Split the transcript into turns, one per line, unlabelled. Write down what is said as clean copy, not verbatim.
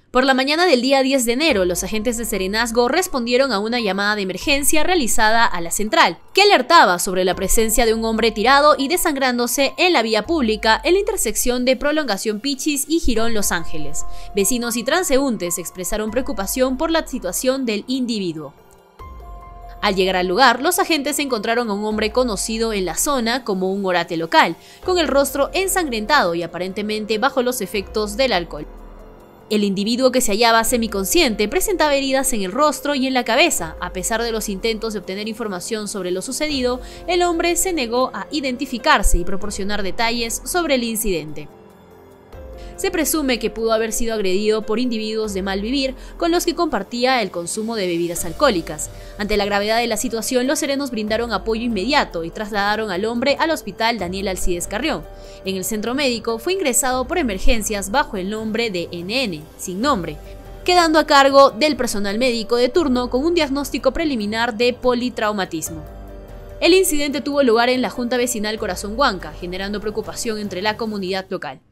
Por la mañana del día 10 de enero, los agentes de Serenazgo respondieron a una llamada de emergencia realizada a la central, que alertaba sobre la presencia de un hombre tirado y desangrándose en la vía pública en la intersección de Prolongación Pichis y Jirón Los Ángeles. Vecinos y transeúntes expresaron preocupación por la situación del individuo. Al llegar al lugar, los agentes encontraron a un hombre conocido en la zona como un orate local, con el rostro ensangrentado y aparentemente bajo los efectos del alcohol. El individuo, que se hallaba semiconsciente, presentaba heridas en el rostro y en la cabeza. A pesar de los intentos de obtener información sobre lo sucedido, el hombre se negó a identificarse y proporcionar detalles sobre el incidente. Se presume que pudo haber sido agredido por individuos de mal vivir con los que compartía el consumo de bebidas alcohólicas. Ante la gravedad de la situación, los serenos brindaron apoyo inmediato y trasladaron al hombre al hospital Daniel Alcides Carrión. En el centro médico fue ingresado por emergencias bajo el nombre de NN, sin nombre, quedando a cargo del personal médico de turno con un diagnóstico preliminar de politraumatismo. El incidente tuvo lugar en la Junta Vecinal Corazón Huanca, generando preocupación entre la comunidad local.